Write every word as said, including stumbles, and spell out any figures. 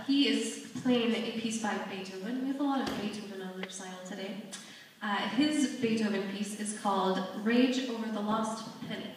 he is playing a piece by Beethoven. We have a lot of Beethoven on the recital today. Uh, his Beethoven piece is called Rage Over the Lost Penny.